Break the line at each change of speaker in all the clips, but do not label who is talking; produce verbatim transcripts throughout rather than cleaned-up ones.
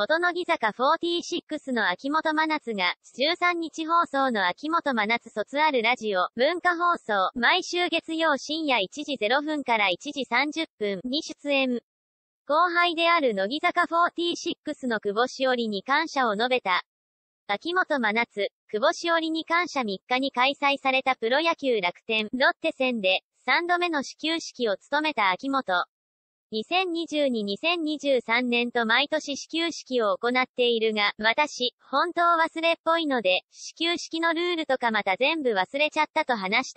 元乃木坂フォーティーシックスの秋元真夏が、じゅうさんにち放送の秋元真夏卒あるラジオ、文化放送、毎週月曜深夜いちじゼロふんからいちじさんじゅっぷんに出演。後輩である乃木坂フォーティーシックスの久保しおりに感謝を述べた。秋元真夏、久保しおりに感謝みっかに開催されたプロ野球楽天、ロッテ戦で、さんどめの始球式を務めた秋元。にせんにじゅうに、にせんにじゅうさんねんと毎年始球式を行っているが、私、本当忘れっぽいので、始球式のルールとかまた全部忘れちゃったと話した。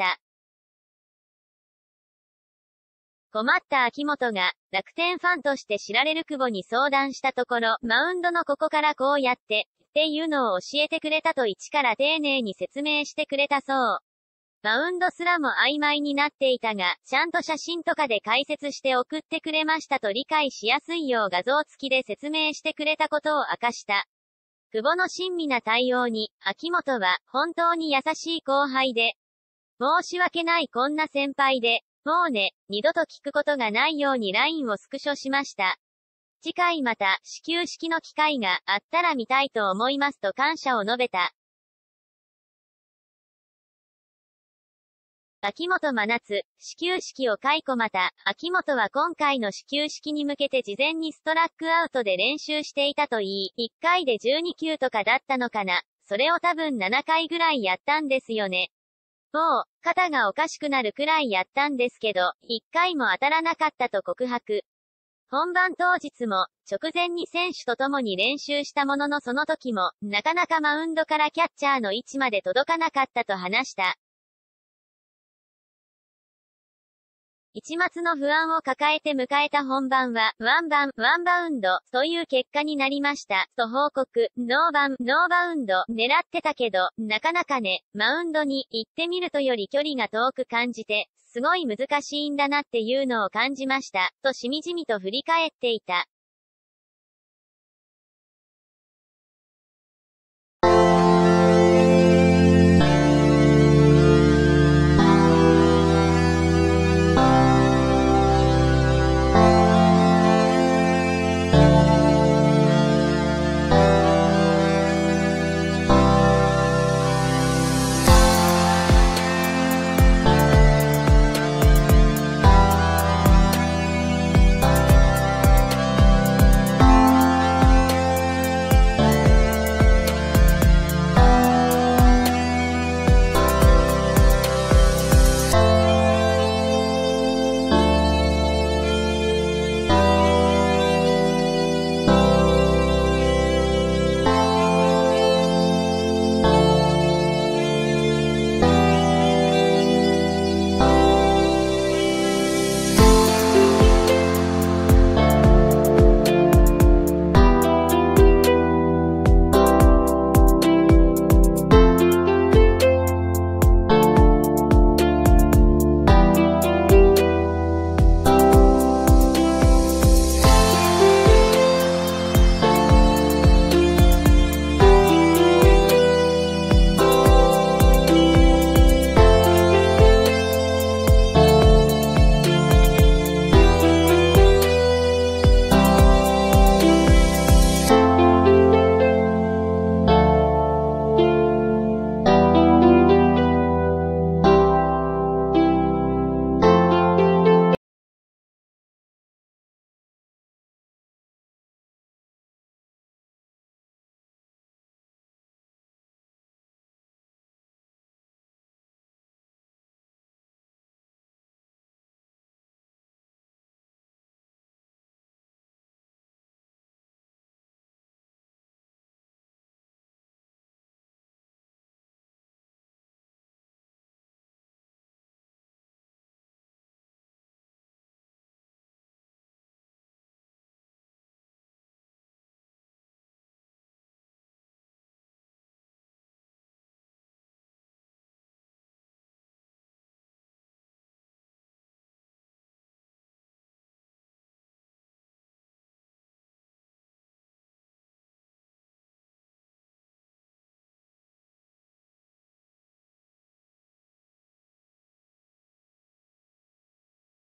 困った秋元が、楽天ファンとして知られる久保に相談したところ、マウンドのここからこうやって、っていうのを教えてくれたと一から丁寧に説明してくれたそう。マウンドすらも曖昧になっていたが、ちゃんと写真とかで解説して送ってくれましたと理解しやすいよう画像付きで説明してくれたことを明かした。久保の親身な対応に、秋元は、本当に優しい後輩で、申し訳ないこんな先輩で、もうね、二度と聞くことがないように ライン をスクショしました。次回また、始球式の機会があったら見たいと思いますと感謝を述べた。秋元真夏、始球式を解雇また、秋元は今回の始球式に向けて事前にストラックアウトで練習していたといい、いっかいでじゅうにきゅうとかだったのかな。それを多分ななかいぐらいやったんですよね。もう、肩がおかしくなるくらいやったんですけど、いっかいも当たらなかったと告白。本番当日も、直前に選手と共に練習したもののその時も、なかなかマウンドからキャッチャーの位置まで届かなかったと話した。一抹の不安を抱えて迎えた本番は、ワンバン、ワンバウンド、という結果になりました、と報告。ノーバン、ノーバウンド、狙ってたけど、なかなかね、マウンドに行ってみるとより距離が遠く感じて、すごい難しいんだなっていうのを感じました、としみじみと振り返っていた。